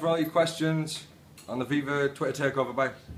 for all your questions on the Vevo Twitter takeover. Bye.